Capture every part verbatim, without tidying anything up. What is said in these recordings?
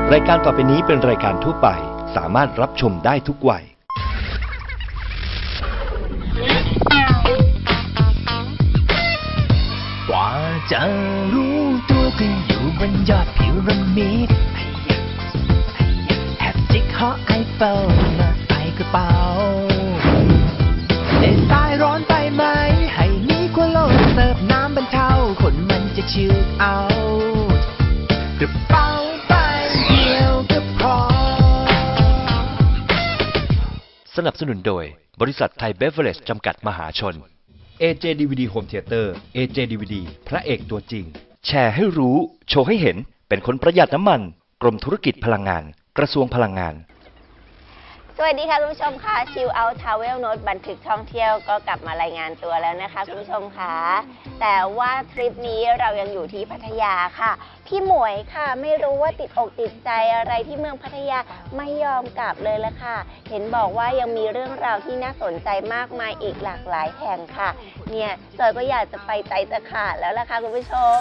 รายการต่อไปนี้เป็นรายการทั่วไปสามารถรับชมได้ทุกวัยกว่าจะรู้ตัวก็อยู่บนยอดพิรามิดแฮปจิกฮอไอเฟลมาใส่กระเป๋าในสายร้อนไปไหมให้มีกว่าโลกเสิร์ฟน้ำบรรเทาคนมันจะชิลเอากระเป๋าใบเดียวก็พอสนับสนุนโดยบริษัทไทยเบเวอเรจจำกัดมหาชน เอ เจ ดี วี ดี Home Theater เอ เจ ดี วี ดี พระเอกตัวจริงแชร์ให้รู้โชว์ให้เห็นเป็นคนประหยัดน้ำมันกรมธุรกิจพลังงานกระทรวงพลังงานสวัสดีค่ะคุณผู้ชมค่ะชิลเอาท์ทราเวลโน้ตบันทึกท่องเที่ยวก็กลับมารายงานตัวแล้วนะคะคุณผู้ชมค่ะแต่ว่าทริปนี้เรายังอยู่ที่พัทยาค่ะพี่หมวยค่ะไม่รู้ว่าติดอกติดใจอะไรที่เมืองพัทยาไม่ยอมกลับเลยละค่ะเห็นบอกว่ายังมีเรื่องราวที่น่าสนใจมากมายอีกหลากหลายแห่งค่ะเนี่ยจอยก็อยากจะไปใจจะขาดแล้วล่ะค่ะคุณผู้ชม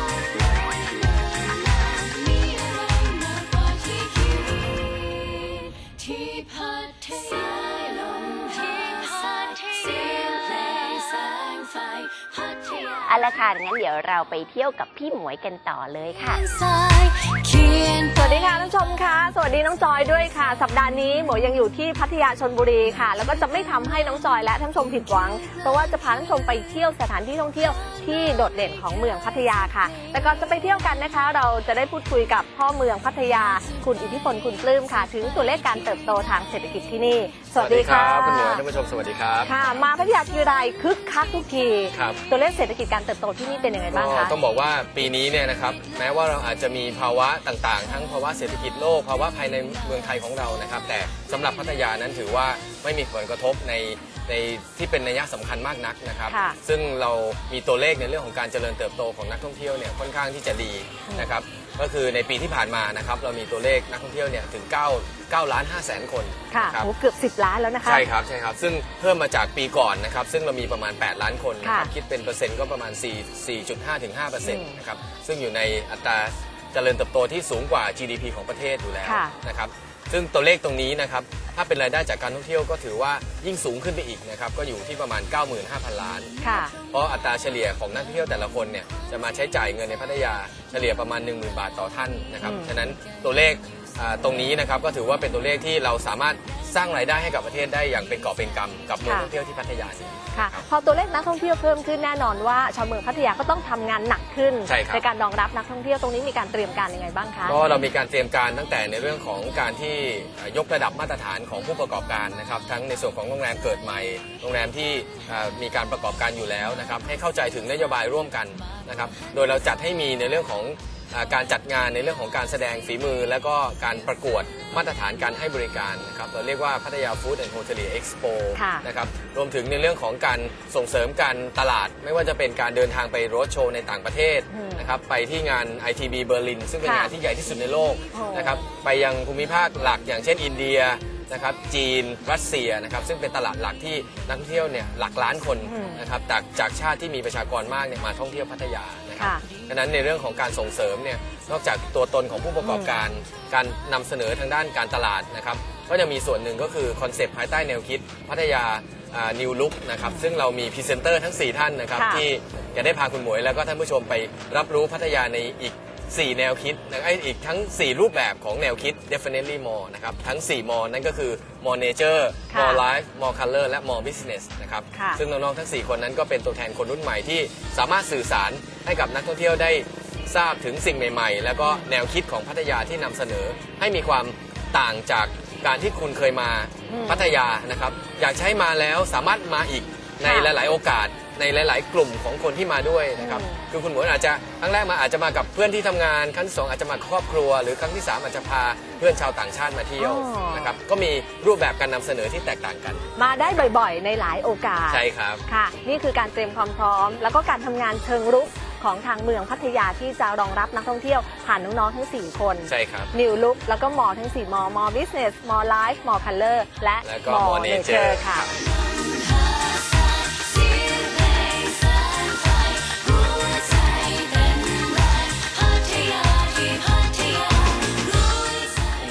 ที่พัทยาลมที่พัทยาเสียงเพลงแสงไฟพัทยาเอาละค่ะงั้นเดี๋ยวเราไปเที่ยวกับพี่หมวยกันต่อเลยค่ะสวัสดีค่ะท่านผู้ชมค่ะสวัสดีน้องจอยด้วยค่ะสัปดาห์นี้หมวยยังอยู่ที่พัทยาชลบุรีค่ะแล้วก็จะไม่ทำให้น้องจอยและท่านผู้ชมผิดหวังเพราะว่าจะพาท่านผู้ชมไปเที่ยวสถานที่ท่องเที่ยวที่โดดเด่นของเมืองพัทยาค่ะแต่ก่อนจะไปเที่ยวกันนะคะเราจะได้พูดคุยกับพ่อเมืองพัทยาคุณอิทธิพลคุณปลื้มค่ะถึงตัวเลขการเติบโตทางเศรษฐกิจที่นี่สวัสดีครับคุณหมวยท่านผู้ชมสวัสดีครับค่ะมาพัทยาทีไรคึกคักทุกทีตัวเลขเศรษฐกิจการเติบโตที่นี่เป็นยังไงบ้างคะต้องบอกว่าปีนี้เนี่ยนะครับแม้ว่าเราอาจจะมีภาวะต่างๆทั้งภาวะเศรษฐกิจโลกภาวะภายในเมืองไทยของเรานะครับแต่สำหรับพัทยานั้นถือว่าไม่มีผลกระทบในในที่เป็นนัยสำคัญมากนักนะครับซึ่งเรามีตัวเลขในเรื่องของการเจริญเติบโตของนักท่องเที่ยวเนี่ยค่อนข้างที่จะดีนะครับก็คือในปีที่ผ่านมานะครับเรามีตัวเลขนักท่องเที่ยวเนี่ยถึง9 ล้านห้าแสนคนค่ะโอ้เกือบสิบล้านแล้วนะคะใช่ครับใช่ครับซึ่งเพิ่มมาจากปีก่อนนะครับซึ่งเรามีประมาณแปดล้านคนนะครับคิดเป็นเปอร์เซ็นต์ก็ประมาณสี่จุดห้าถึงห้าเปอร์เซ็นต์นะครับซึ่งอยู่ในอัตราเจริญเติบโตที่สูงกว่า จี ดี พี ของประเทศอยู่แล้วนะครับซึ่งตัวเลขตรงนี้นะครับถ้าเป็นรายได้จากการท่องเที่ยวก็ถือว่ายิ่งสูงขึ้นไปอีกนะครับก็อยู่ที่ประมาณ เก้าหมื่นห้าพัน ล้านเพราะอัตราเฉลี่ยของนักท่องเที่ยวแต่ละคนเนี่ยจะมาใช้จ่ายเงินในพัทยาเฉลี่ยประมาณ หนึ่งหมื่น บาทต่อท่านนะครับฉะนั้นตัวเลขตรงนี้นะครับก็ถือว่าเป็นตัวเลขที่เราสามารถสร้างรายได้ให้กับประเทศได้อย่างเป็นกอบเป็นกำกับเมืองท่องเที่ยวที่พัทยานี้ค่ะพอตัวเลขนักท่องเที่ยวเพิ่มขึ้นแน่นอนว่าชาวเมืองพัทยาก็ต้องทำงานหนักขึ้นใ, ในการรองรับนักท่องเที่ยวตรงนี้มีการเตรียมการยังไงบ้างคะก็เรามีการเตรียมการตั้งแต่ในเรื่องของการที่ยกระดับมาตรฐานของผู้ประกอบการนะครับทั้งในส่วนของโรงแรมเกิดใหม่โรงแรมที่มีการประกอบการอยู่แล้วนะครับให้เข้าใจถึงนโยบายร่วมกันนะครับโดยเราจัดให้มีในเรื่องของการจัดงานในเรื่องของการแสดงฝีมือและก็การประกวดมาตรฐานการให้บริการนะครับเราเรียกว่าพัทยาฟู้ดแอนด์โฮเทลเอ็กซ์โปนะครับรวมถึงในเรื่องของการส่งเสริมการตลาดไม่ว่าจะเป็นการเดินทางไปโรดโชว์ในต่างประเทศนะครับไปที่งาน ไอ ที บี เบอร์ลินซึ่งเป็นงานที่ใหญ่ที่สุดในโลกนะครับไปยังภูมิภาคหลักอย่างเช่นอินเดียนะครับจีนรัสเซียนะครับซึ่งเป็นตลาดหลักที่นักท่องเที่ยวเนี่ยหลักล้านคนนะครับจากจากชาติที่มีประชากรมากเนี่ยมาท่องเที่ยวพัทยานะครับดังนั้นในเรื่องของการส่งเสริมเนี่ยนอกจากตัวตนของผู้ประกอบการการนำเสนอทางด้านการตลาดนะครับก็จะมีส่วนหนึ่งก็คือคอนเซปต์ภายใต้แนวคิดพัทยานิวลุคนะครับซึ่งเรามีพรีเซนเตอร์ทั้งสี่ท่านนะครับที่จะได้พาคุณหมวยแล้วก็ท่านผู้ชมไปรับรู้พัทยาในอีกสี่แนวคิดนะไอ้อีกทั้งสี่รูปแบบของแนวคิด definitely more นะครับทั้งสี่มอนั่นก็คือ more nature more life more color และ more business นะครับซึ่งน้องๆทั้งสี่คนนั้นก็เป็นตัวแทนคนรุ่นใหม่ที่สามารถสื่อสารให้กับนักท่องเที่ยวได้ทราบถึงสิ่งใหม่ๆแล้วก็แนวคิดของพัทยาที่นำเสนอให้มีความต่างจากการที่คุณเคยมาพัทยานะครับอยากใช้มาแล้วสามารถมาอีกในหลายๆโอกาสในหลายๆกลุ่มของคนที่มาด้วยนะครับคือคุณหมวยอาจจะครั้งแรกมาอาจจะมากับเพื่อนที่ทำงานครั้งที่สองอาจจะมาครอบครัวหรือครั้งที่สามอาจจะพาเพื่อนชาวต่างชาติมาเที่ยวนะครับก็มีรูปแบบการนำเสนอที่แตกต่างกันมาได้บ่อยๆในหลายโอกาสใช่ครับค่ะนี่คือการเตรียมความพร้อมแล้วก็การทำงานเชิงรุกของทางเมืองพัทยาที่จะรองรับนักท่องเที่ยวผ่านน้องๆทั้งสี่คนใช่ครับ New Look แล้วก็มอทั้งสี่มอ More Business More Life More Color และ More Nature ค่ะ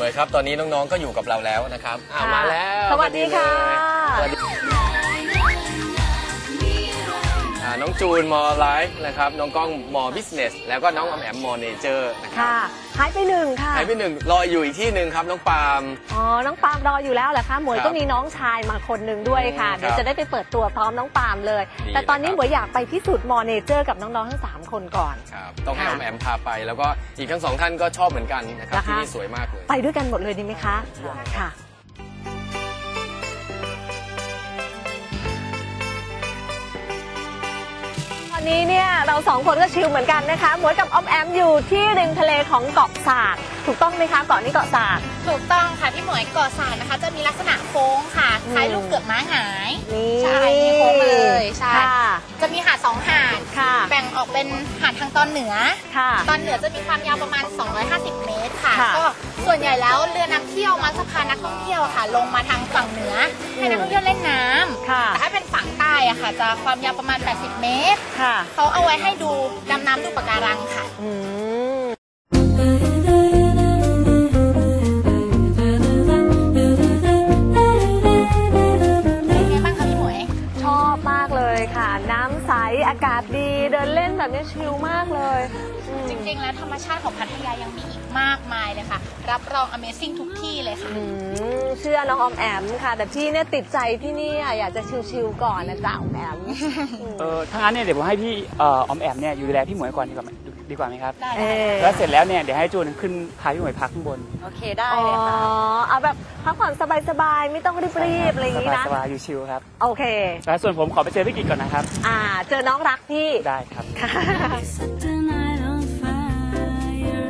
วยครับตอนนี้น้องๆก็อยู่กับเราแล้วนะครับอ่ามาแล้วสวัสดีค่ะสวัสดีอ่าน้องจูนมอไลฟ์นะครับน้องก้องมอบิสเนสแล้วก็น้องออมแอมมอเนเจอร์นะครับค่ะหายไปหนึ่งค่ะหายไปหนึ่งรออยู่อีกที่หนึ่งครับน้องปาล์มอ๋อน้องปาล์มรออยู่แล้วเหรอคะหมวยครับก็มีน้องชายมาคนหนึ่งด้วยค่ะครับเดี๋ยวจะได้ไปเปิดตัวพร้อมน้องปาล์มเลยดีแต่ตอนนี้นะครับหมวยอยากไปพิสูจน์มอเนเจอร์กับน้องๆทั้งสามคนก่อนครับต้องให้ค่ะออมแอมพาไป แล้วก็อีกทั้งสองท่านก็ชอบเหมือนกันนะครับนะคะที่นี่สวยมากเลยไปด้วยกันหมดเลยดีไหมคะค่ะ ตอนนี้เนี่ยเราสองคนก็ชิลเหมือนกันนะคะหมวยกับออมแอมอยู่ที่ริมทะเลของเกาะสากถูกต้องไหมคะเกาะนี้เกาะสากถูกต้องค่ะพี่หมวยเกาะสากนะคะ จะมีลักษณะโค้งค่ะคล้ายลูกเกือกม้าหงายนี่ใช่มีโค้งเลยใช่ค่ะจะมีหาดสองหาดค่ะแบ่งออกเป็นหาดทางตอนเหนือค่ะตอนเหนือจะมีความยาวประมาณ สองร้อยห้าสิบ เมตรค่ะค่ะก็ส่วนใหญ่แล้วเรือนักเที่ยวมักจะพานักท่องเที่ยวค่ะ ลงมาทางฝั่งเหนือให้นักท่องเที่ยวเล่นน้ำค่ะแต่ถ้าเป็นฝั่งใต้อะค่ะ จะความยาวประมาณ แปดสิบ เมตรค่ะเขาเอาไว้ให้ดูดำน้ำดูปะการังค่ะอืมเป็นไงบ้างคะพี่หมวยชอบมากเลยค่ะ น้ำใสอากาศดีเดินเล่นแบบนี้ชิลมากเลยอืมจริงๆ แล้วธรรมชาติของพัทยายังมีอีกมากมายเลยค่ะ รับรอง Amazing ทุกที่เลยค่ะอืมเชื่อน้องออมแอมค่ะ แต่พี่เนี่ยติดใจที่นี่อ่ะอยากจะชิลๆก่อนนะจ๊ะออมแอมเออถ้างั้นเนี่ยเดี๋ยวผมให้พี่เอ่อออมแอมเนี่ยอยู่ดูแลพี่หมวยก่อนดีกว่าไหมดีกว่าไหมครับได้เออแล้วเสร็จแล้วเนี่ยเดี๋ยวให้จูนขึ้นพาพี่หมวยพักข้างบนโอเคได้เลยค่ะอ๋อเอาแบบพักผ่อนสบายๆไม่ต้องรีบๆอะไรอย่างนี้นะสบายๆอยู่ชิลครับโอเคแล้วส่วนผมขอไปเจอพี่กิจก่อนนะครับอ่า เจอน้องรักพี่ได้ครับค่ะ Set the night on fire.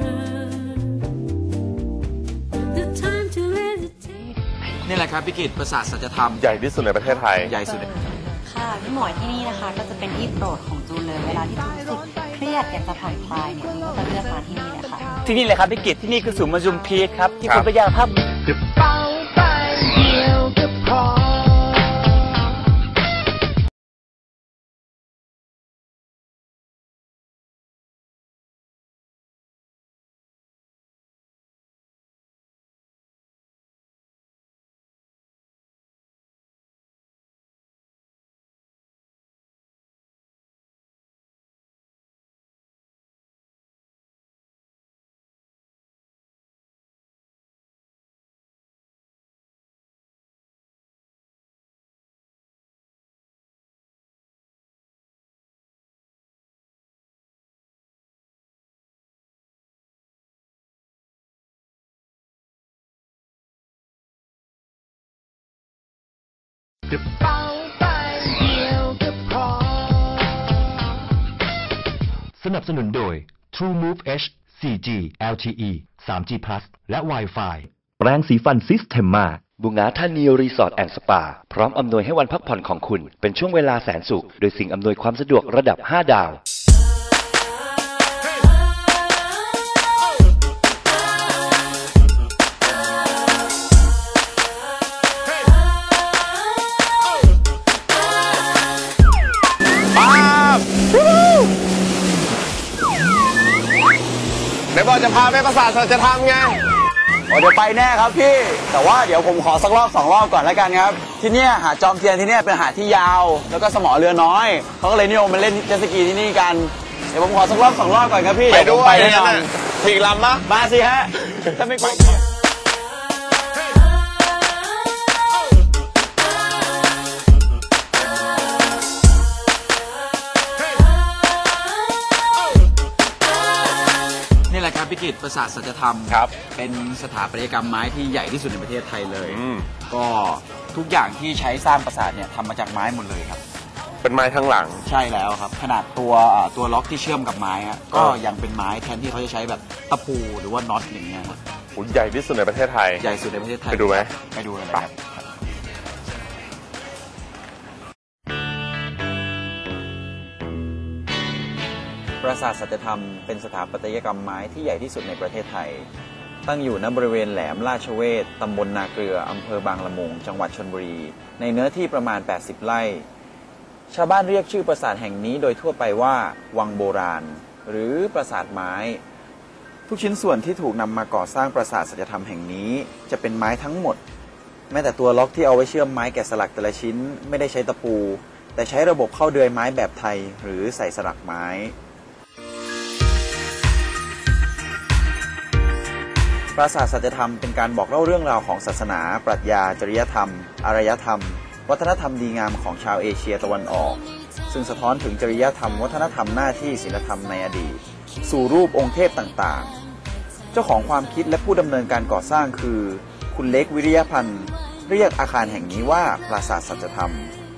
The time to hesitate. นี่แหละครับพี่กิตปราสาทสัจธรรมใหญ่ที่สุดในประเทศไทยใหญ่สุดค่ะพี่หมวยที่นี่นะคะก็จะเป็นที่โปรดของจูนเลย เวลาที่จูนรู้สึกเครียดอยากจะผ่อนคลายเนี่ยจูนก็จะเลือกมาที่นี่เลยค่ะที่นี่เลยครับพี่กิจที่นี่คือศูนย์ประชุมพีทครับที่ครับคุณพยาภาพกระเป๋าใบเดียวก็พอ กระเป๋าใบเดียวก็พอสนับสนุนโดย True Move H โฟร์ จี แอล ที อี ทรี จี Plus และ Wi-Fi แปรงสีฟันซิสเทมมาบุงาท่านีรีสอร์ทแอนด์สปาพร้อมอำนวยให้วันพักผ่อนของคุณเป็นช่วงเวลาแสนสุขโดยสิ่งอำนวยความสะดวกระดับห้าดาวไหนบอกจะพาไปประสาทสัจธรรมไงโอ้เดี๋ยวไปแน่ครับพี่ แต่ว่าเดี๋ยวผมขอสักรอบสองรอบก่อนแล้วกันครับ ที่เนี่ยหาดจอมเทียนที่เนี่ยเป็นหาดที่ยาว แล้วก็สมอเรือน้อยเขาก็เลยนิยมมาเล่นเจ็ตสกีที่นี่กัน เดี๋ยวผมขอสักรอบสองรอบก่อนครับพี่ไปด้เผมวยไปแน่นอนนะถีกลำมะมาสิฮะถ้าไม่ไปนี่แหละครับพี่กิตปราสาทสัจธรรมครับเป็นสถาปัตยกรรมไม้ที่ใหญ่ที่สุดในประเทศไทยเลยอืมก็ทุกอย่างที่ใช้สร้างปราสาทเนี่ยทำมาจากไม้หมดเลยครับเป็นไม้ทั้งหลังใช่แล้วครับ ขนาดตัวอ่าตัวล็อกที่เชื่อมกับไม้อะก็ยังเป็นไม้แทนที่เขาจะใช้แบบตะปูหรือว่าน็อตอย่างเงี้ยครับโอ้ใหญ่ที่สุดในประเทศไทยใหญ่สุดในประเทศไทยไปดูไหมไปดูกันเลยครับ ปราสาทสัจธรรมเป็นสถาปัตยกรรมไม้ที่ใหญ่ที่สุดในประเทศไทย ตั้งอยู่ณบริเวณแหลมราชเวศตำบลนาเกลืออำเภอบางละมุงจังหวัดชลบุรี ในเนื้อที่ประมาณ แปดสิบ ไร่ ชาวบ้านเรียกชื่อปราสาทแห่งนี้โดยทั่วไปว่า วังโบราณ หรือปราสาทไม้ทุกชิ้นส่วนที่ถูกนำมาก่อสร้างปราสาทสัจธรรมแห่งนี้จะเป็นไม้ทั้งหมดแม้แต่ตัวล็อกที่เอาไว้เชื่อมไม้แกะสลักแต่ละชิ้นไม่ได้ใช้ตะปูแต่ใช้ระบบเข้าเดือยไม้แบบไทยหรือใส่สลักไม้ปราสาทสัจธรรมเป็นการบอกเล่าเรื่องราวของศาสนาปรัชญาจริยธรรมอารยธรรมวัฒนธรรมดีงามของชาวเอเชียตะวันออกซึ่งสะท้อนถึงจริยธรรมวัฒนธรรมหน้าที่ศีลธรรมในอดีตสู่รูปองค์เทพต่างๆเจ้าของความคิดและผู้ดำเนินการก่อสร้างคือคุณเล็กวิริยพันธ์เรียกอาคารแห่งนี้ว่าปราสาทสัจธรรม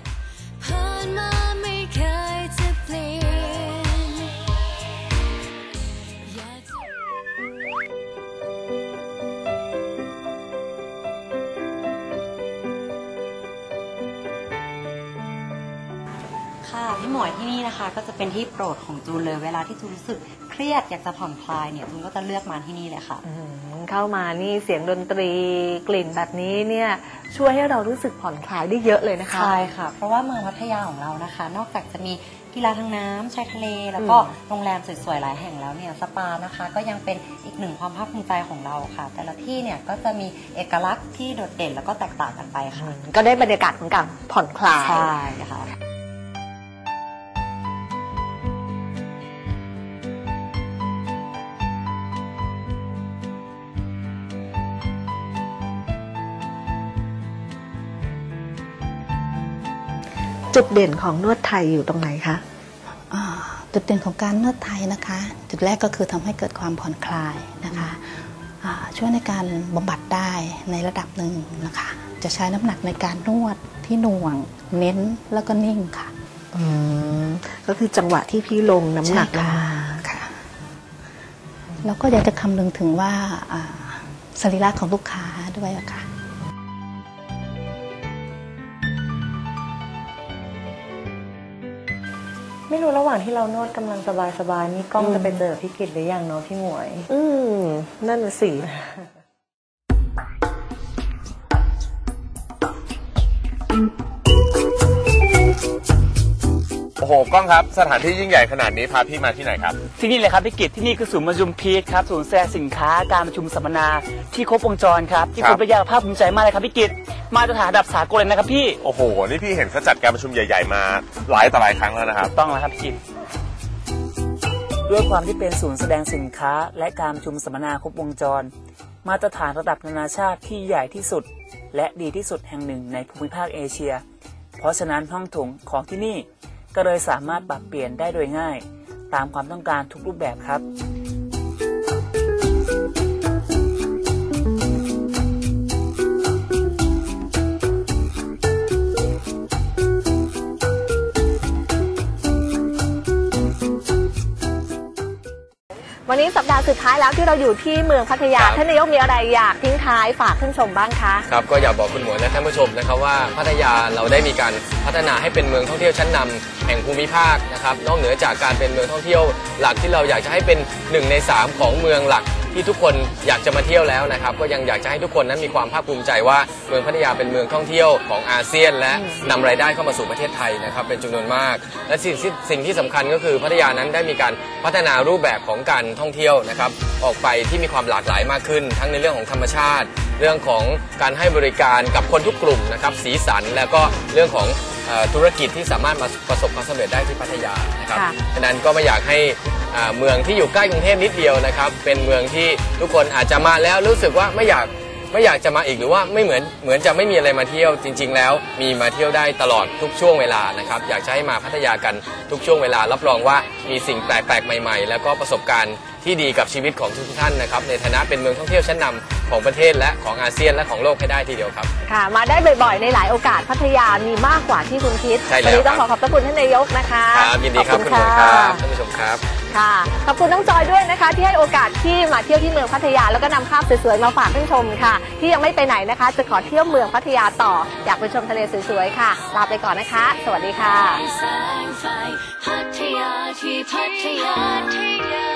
ค่ะพี่หมวยที่นี่นะคะก็จะเป็นที่โปรดของจูนเลยเวลาที่จูนรู้สึกเครียดอยากจะผ่อนคลายเนี่ยจูนก็จะเลือกมาที่นี่เลยค่ะเข้ามานี่เสียงดนตรีกลิ่นแบบนี้เนี่ยช่วยให้เรารู้สึกผ่อนคลายได้เยอะเลยนะคะใช่ค่ะเพราะว่าเมืองพัทยาของเรานะคะนอกจากจะมีกีฬาทางน้ำชายทะเลแล้วก็โรงแรมสวยๆหลายแห่งแล้วเนี่ยสปานะคะก็ยังเป็นอีกหนึ่งความภาคภูมิใจของเราค่ะแต่ละที่เนี่ยก็จะมีเอกลักษณ์ที่โดดเด่นแล้วก็แตกต่างกันไปค่ะก็ได้บรรยากาศของการผ่อนคลายใช่ค่ะจุดเด่นของนวดไทยอยู่ตรงไหนคะจุดเด่นของการนวดไทยนะคะจุดแรกก็คือทำให้เกิดความผ่อนคลายนะคะช่วยในการบำบัดได้ในระดับหนึ่งนะคะจะใช้น้ำหนักในการนวดที่หน่วงเน้นแล้วก็นิ่งค่ะอืมก็คือจังหวะที่พี่ลงน้ำหนักลงมาค่ะแล้วก็อยากจะคำนึงถึงว่าสรีระของลูกค้าด้วยค่ะไม่รู้ระหว่างที่เรานวดกำลังสบายๆนี่กล้องจะไปเจอพี่กิตหรือยังเนาะพี่หมวยอืมนั่นน่ะสิโอ้โหกล้องครับสถานที่ยิ่งใหญ่ขนาดนี้พาพี่มาที่ไหนครับที่นี่เลยครับพี่กิตที่นี่คือศูนย์ประชุมพีทครับศูนย์แสดงสินค้าการประชุมสัมมนาที่ครบวงจรครับที่คุณปัญญาภาพภูมิใจมากเลยครับพี่กิตมาตรฐานระดับสากลเลยนะครับพี่โอ้โหนี่พี่เห็นเขาจัดการประชุมใหญ่ๆมาหลายต่อหลายครั้งแล้วนะครับต้องแล้วครับพี่กิตด้วยความที่เป็นศูนย์แสดงสินค้าและการประชุมสัมมนาครบวงจรมาตรฐานระดับนานาชาติที่ใหญ่ที่สุดและดีที่สุดแห่งหนึ่งในภูมิภาคเอเชียเพราะฉะนั้นห้องโถงของที่นี่ก็เลยสามารถปรับเปลี่ยนได้โดยง่ายตามความต้องการทุกรูปแบบครับวันนี้สัปดาห์สุดท้ายแล้วที่เราอยู่ที่เมืองพัทยาท่านนายกมีอะไรอยากทิ้งท้ายฝากท่านชมบ้างคะครับก็อยากบอกคุณหมวยและท่านผู้ชมนะครับว่าพัทยาเราได้มีการพัฒนาให้เป็นเมืองท่องเที่ยวชั้นนำแห่งภูมิภาคนะครับนอกเหนือจากการเป็นเมืองท่องเที่ยวหลักที่เราอยากจะให้เป็นหนึ่งในสามของเมืองหลักที่ทุกคนอยากจะมาเที่ยวแล้วนะครับก็ยังอยากจะให้ทุกคนนั้นมีความภาคภูมิใจว่าเมืองพัทยาเป็นเมืองท่องเที่ยวของอาเซียนและนำรายได้เข้ามาสู่ประเทศไทยนะครับเป็นจำนวนมากและสิ่งที่สิ่งที่สำคัญก็คือพัทยานั้นได้มีการพัฒนารูปแบบของการท่องเที่ยวนะครับออกไปที่มีความหลากหลายมากขึ้นทั้งในเรื่องของธรรมชาติเรื่องของการให้บริการกับคนทุกกลุ่มนะครับสีสันแล้วก็เรื่องของธุรกิจที่สามารถมาประสบความสำเร็จได้ที่พัทยานะครับฉะนั้นก็ไม่อยากให้เมืองที่อยู่ใกล้กรุงเทพนิดเดียวนะครับเป็นเมืองที่ทุกคนอาจจะมาแล้วรู้สึกว่าไม่อยากไม่อยากจะมาอีกหรือว่าไม่เหมือนเหมือนจะไม่มีอะไรมาเที่ยวจริงๆแล้วมีมาเที่ยวได้ตลอดทุกช่วงเวลานะครับอยากจะให้มาพัทยากันทุกช่วงเวลารับรองว่ามีสิ่งแปลกๆใหม่ๆแล้วก็ประสบการณ์ที่ดีกับชีวิตของทุกท่านนะครับในฐานะเป็นเมืองท่องเที่ยวชั้นนำของประเทศและของอาเซียนและของโลกให้ได้ทีเดียวครับค่ะมาได้บ่อยๆในหลายโอกาสพัทยามีมากกว่าที่คุณคิดวันนี้ต้องขอขอบพระคุณท่านนายกนะคะครับยินดีครับคุณหมวยครับท่านผู้ชมครับค่ะขอบคุณน้องจอยด้วยนะคะที่ให้โอกาสที่มาเที่ยวที่เมืองพัทยาแล้วก็นำภาพสวยๆมาฝากท่านชมค่ะที่ยังไม่ไปไหนนะคะจะขอเที่ยวเมืองพัทยาต่ออยากไปชมทะเลสวยๆค่ะลาไปก่อนนะคะสวัสดีค่ะพัทยาที่พัทยา